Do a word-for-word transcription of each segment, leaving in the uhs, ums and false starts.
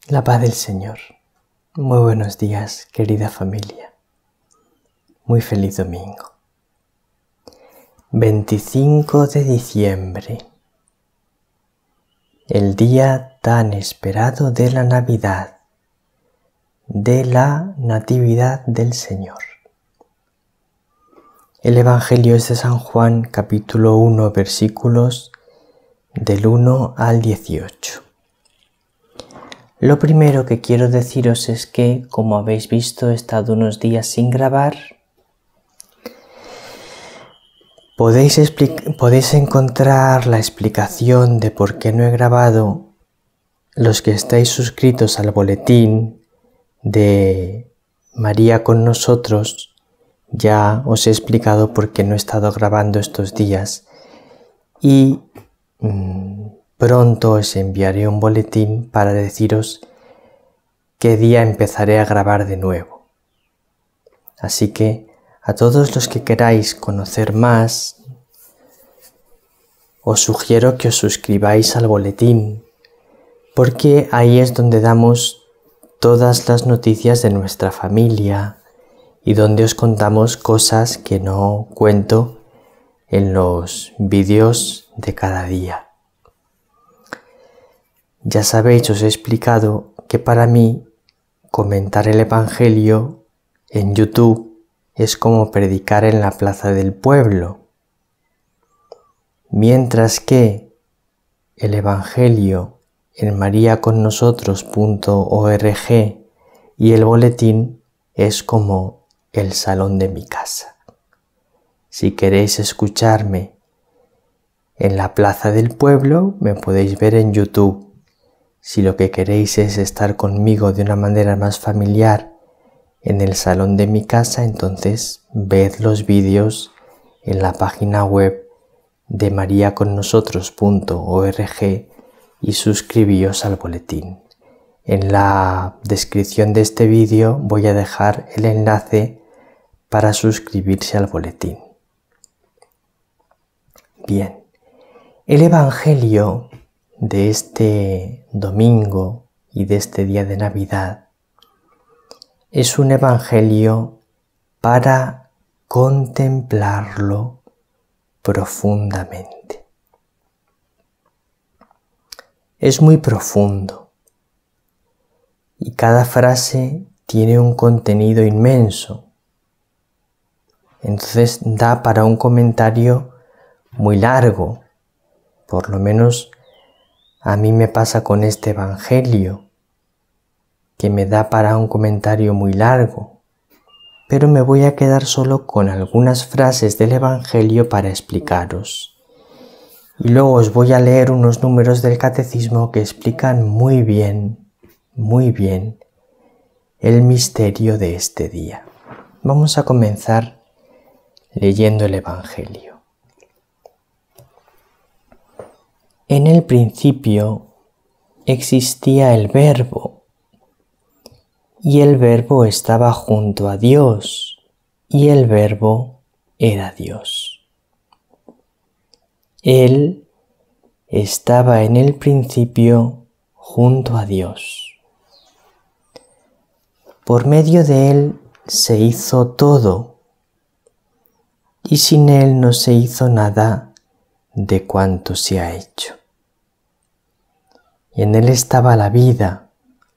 La paz del Señor. Muy buenos días, querida familia. Muy feliz domingo. veinticinco de diciembre. El día tan esperado de la Navidad, de la Natividad del Señor. El Evangelio es de San Juan, capítulo uno, versículos del uno al dieciocho. Lo primero que quiero deciros es que, como habéis visto, he estado unos días sin grabar. Podéis, podéis encontrar la explicación de por qué no he grabado. Los que estáis suscritos al boletín de María con nosotros, ya os he explicado por qué no he estado grabando estos días. Y mmm, pronto os enviaré un boletín para deciros qué día empezaré a grabar de nuevo. Así que a todos los que queráis conocer más, os sugiero que os suscribáis al boletín, porque ahí es donde damos todas las noticias de nuestra familia y donde os contamos cosas que no cuento en los vídeos de cada día. Ya sabéis, os he explicado que para mí comentar el Evangelio en YouTube es como predicar en la plaza del pueblo, mientras que el Evangelio en maría con nosotros punto org y el boletín es como el salón de mi casa. Si queréis escucharme en la plaza del pueblo, me podéis ver en YouTube. Si lo que queréis es estar conmigo de una manera más familiar en el salón de mi casa, entonces ved los vídeos en la página web de maría con nosotros punto org y suscribíos al boletín. En la descripción de este vídeo voy a dejar el enlace para suscribirse al boletín. Bien, el Evangelio de este domingo y de este día de Navidad es un evangelio para contemplarlo profundamente. Es muy profundo y cada frase tiene un contenido inmenso. Entonces da para un comentario muy largo, por lo menos a mí me pasa con este evangelio, que me da para un comentario muy largo, pero me voy a quedar solo con algunas frases del evangelio para explicaros. Y luego os voy a leer unos números del catecismo que explican muy bien, muy bien, el misterio de este día. Vamos a comenzar leyendo el evangelio. En el principio existía el Verbo, y el Verbo estaba junto a Dios, y el Verbo era Dios. Él estaba en el principio junto a Dios. Por medio de Él se hizo todo, y sin Él no se hizo nada de cuanto se ha hecho. Y en Él estaba la vida,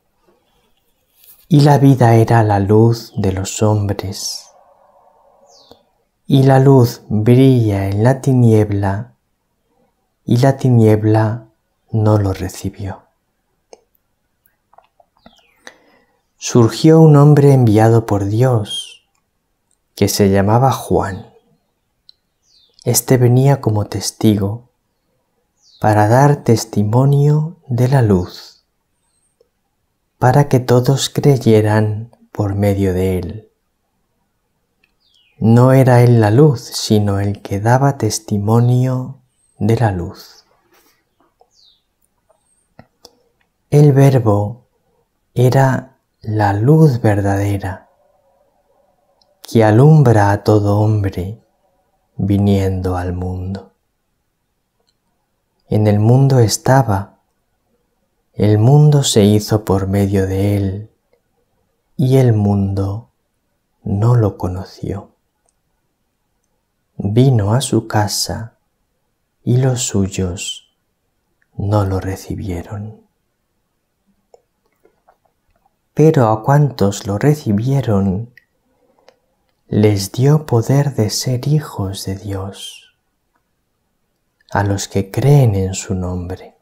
y la vida era la luz de los hombres. Y la luz brilla en la tiniebla, y la tiniebla no lo recibió. Surgió un hombre enviado por Dios, que se llamaba Juan. Este venía como testigo, para dar testimonio de la luz, para que todos creyeran por medio de él. No era él la luz, sino el que daba testimonio de la luz. El Verbo era la luz verdadera, que alumbra a todo hombre viniendo al mundo. En el mundo estaba, El mundo se hizo por medio de él, y el mundo no lo conoció. Vino a su casa, y los suyos no lo recibieron. Pero a cuantos lo recibieron, les dio poder de ser hijos de Dios, a los que creen en su nombre.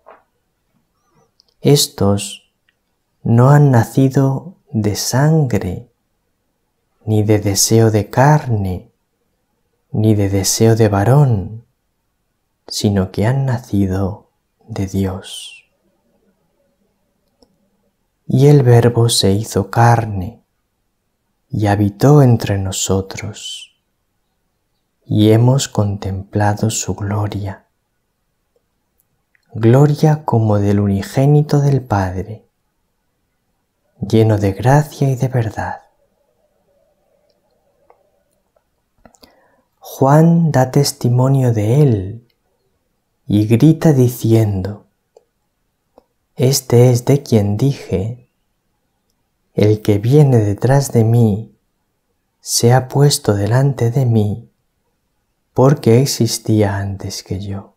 Estos no han nacido de sangre, ni de deseo de carne, ni de deseo de varón, sino que han nacido de Dios. Y el Verbo se hizo carne y habitó entre nosotros, y hemos contemplado su gloria, gloria como del unigénito del Padre, lleno de gracia y de verdad. Juan da testimonio de él y grita diciendo: Este es de quien dije, el que viene detrás de mí se ha puesto delante de mí, porque existía antes que yo.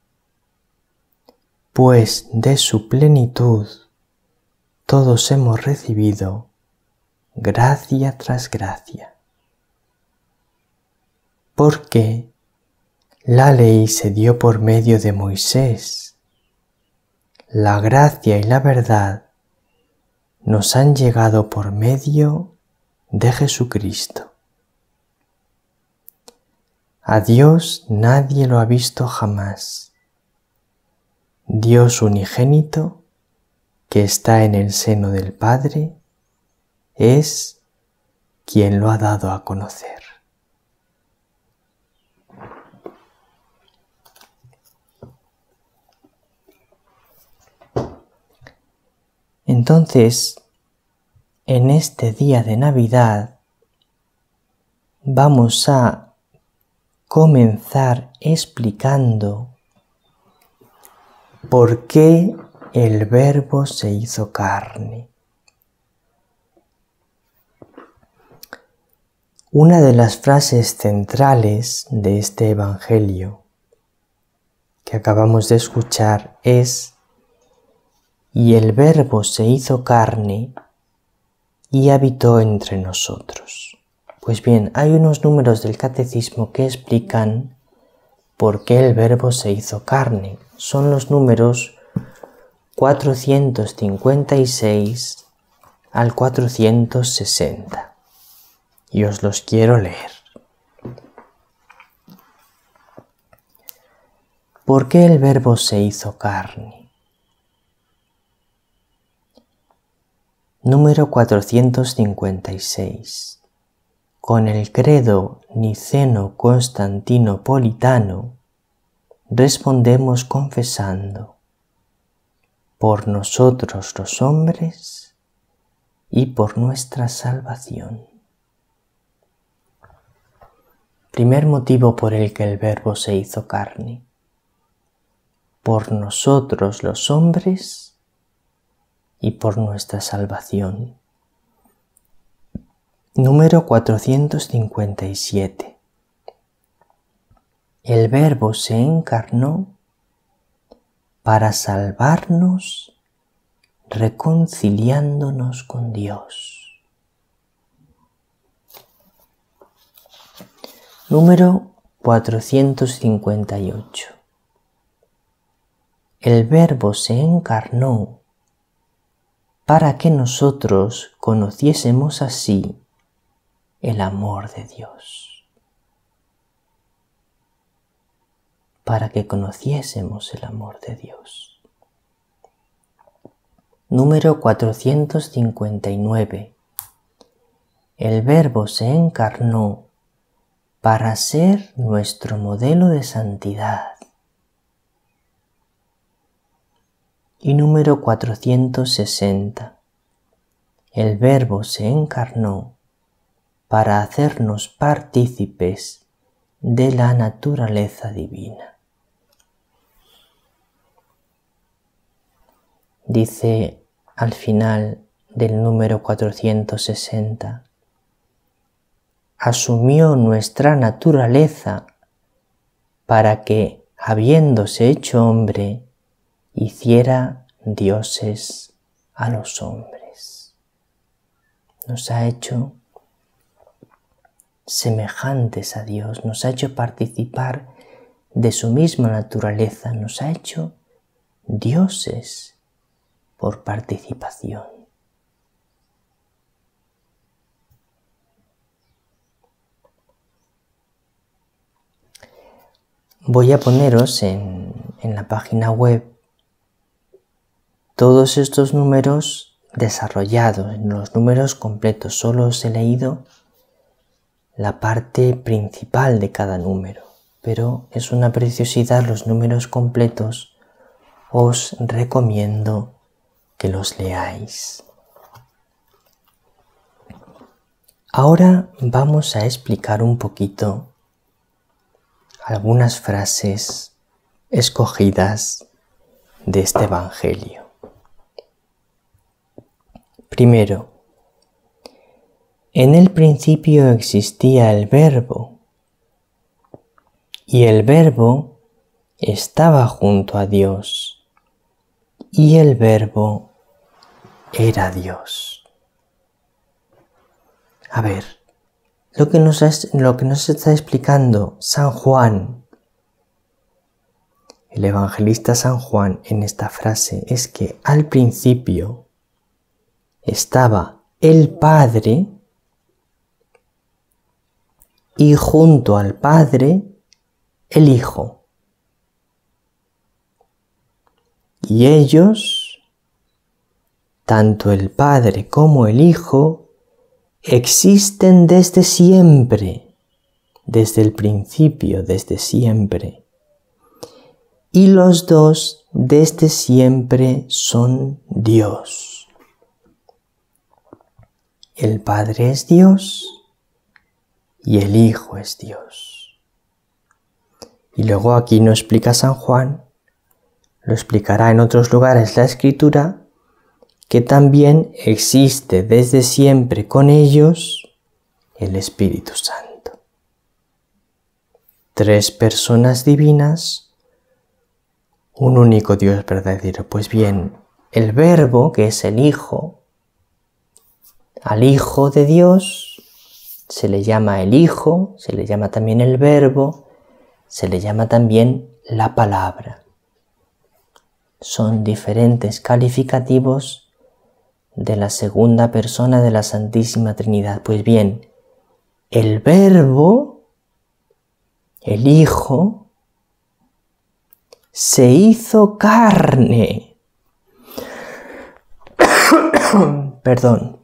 Pues de su plenitud todos hemos recibido gracia tras gracia. Porque la ley se dio por medio de Moisés, la gracia y la verdad nos han llegado por medio de Jesucristo. A Dios nadie lo ha visto jamás. Dios unigénito, que está en el seno del Padre, es quien lo ha dado a conocer. Entonces, en este día de Navidad, vamos a comenzar explicando por qué el Verbo se hizo carne. Una de las frases centrales de este Evangelio que acabamos de escuchar es: y el Verbo se hizo carne y habitó entre nosotros. Pues bien, hay unos números del Catecismo que explican por qué el Verbo se hizo carne. Son los números cuatrocientos cincuenta y seis al cuatrocientos sesenta. Y os los quiero leer. ¿Por qué el Verbo se hizo carne? Número cuatrocientos cincuenta y seis. Con el credo niceno-constantinopolitano respondemos confesando: por nosotros los hombres y por nuestra salvación. Primer motivo por el que el Verbo se hizo carne: por nosotros los hombres y por nuestra salvación. Número cuatrocientos cincuenta y siete. El Verbo se encarnó para salvarnos, reconciliándonos con Dios. Número cuatrocientos cincuenta y ocho. El Verbo se encarnó para que nosotros conociésemos así el amor de Dios. Para que conociésemos el amor de Dios. Número cuatrocientos cincuenta y nueve. El Verbo se encarnó para ser nuestro modelo de santidad. Y número cuatrocientos sesenta. El Verbo se encarnó para hacernos partícipes de la naturaleza divina. dice al final del número cuatrocientos sesenta, asumió nuestra naturaleza para que, habiéndose hecho hombre, hiciera dioses a los hombres. Nos ha hecho semejantes a Dios, nos ha hecho participar de su misma naturaleza, nos ha hecho dioses por participación. Voy a poneros en, en la página web todos estos números desarrollados, en los números completos. Solo os he leído la parte principal de cada número, pero es una preciosidad los números completos. Os recomiendo que los leáis. Ahora vamos a explicar un poquito algunas frases escogidas de este Evangelio. Primero, en el principio existía el Verbo, y el Verbo estaba junto a Dios, y el Verbo era Dios. A ver, lo que nos, es, lo que nos está explicando San Juan, el evangelista San Juan en esta frase, es que al principio estaba el Padre y junto al Padre el Hijo. Y ellos, tanto el Padre como el Hijo, existen desde siempre, desde el principio, desde siempre. Y los dos desde siempre son Dios. El Padre es Dios y el Hijo es Dios. Y luego aquí no explica San Juan, lo explicará en otros lugares la Escritura, que también existe desde siempre con ellos el Espíritu Santo. Tres personas divinas, un único Dios verdadero. Pues bien, el Verbo, que es el Hijo, al Hijo de Dios se le llama el Hijo, se le llama también el Verbo, se le llama también la Palabra. Son diferentes calificativos de la segunda persona de la Santísima Trinidad. Pues bien, el Verbo, el Hijo, se hizo carne. Perdón.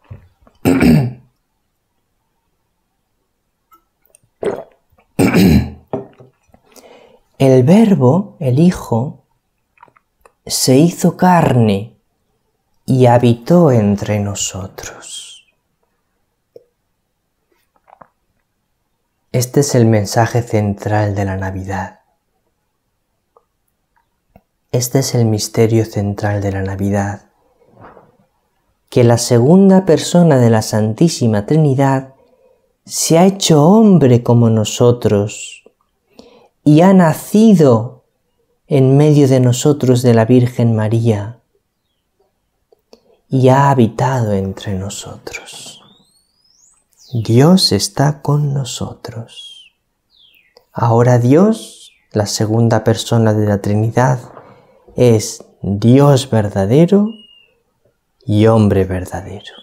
El Verbo, el Hijo, se hizo carne y habitó entre nosotros. Este es el mensaje central de la Navidad. Este es el misterio central de la Navidad, que la segunda persona de la Santísima Trinidad se ha hecho hombre como nosotros y ha nacido en medio de nosotros de la Virgen María y ha habitado entre nosotros. Dios está con nosotros. Ahora Dios, la segunda persona de la Trinidad, es Dios verdadero y hombre verdadero.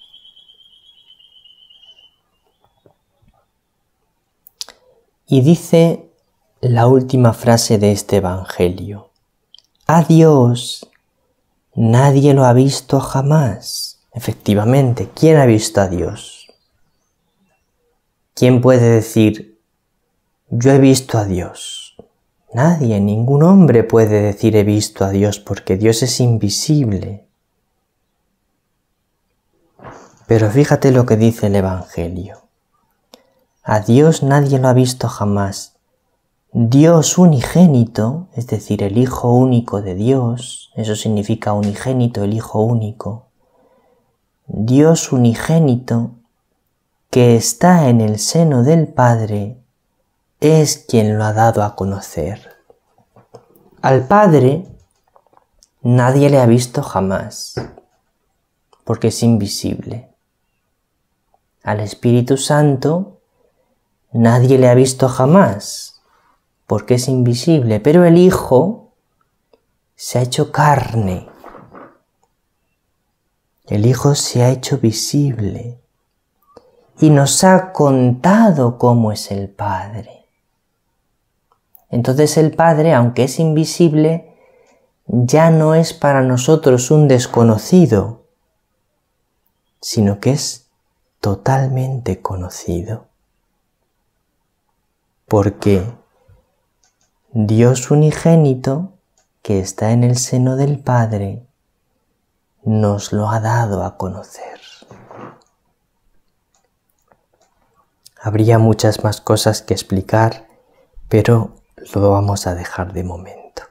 Y dice la última frase de este Evangelio: a Dios nadie lo ha visto jamás. Efectivamente, ¿quién ha visto a Dios? ¿Quién puede decir, yo he visto a Dios? Nadie, ningún hombre puede decir he visto a Dios, porque Dios es invisible. Pero fíjate lo que dice el Evangelio. A Dios nadie lo ha visto jamás, Dios unigénito, es decir, el Hijo único de Dios, eso significa unigénito, el Hijo único, Dios unigénito que está en el seno del Padre es quien lo ha dado a conocer. Al Padre nadie le ha visto jamás, porque es invisible. Al Espíritu Santo nadie le ha visto jamás, porque es invisible, pero el Hijo se ha hecho carne. El Hijo se ha hecho visible y nos ha contado cómo es el Padre. Entonces el Padre, aunque es invisible, ya no es para nosotros un desconocido, sino que es totalmente conocido. Porque Dios unigénito, que está en el seno del Padre, nos lo ha dado a conocer. Habría muchas más cosas que explicar, pero lo vamos a dejar de momento.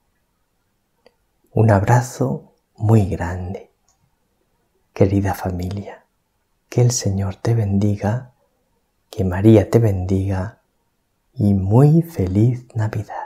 Un abrazo muy grande, querida familia. Que el Señor te bendiga, que María te bendiga y muy feliz Navidad.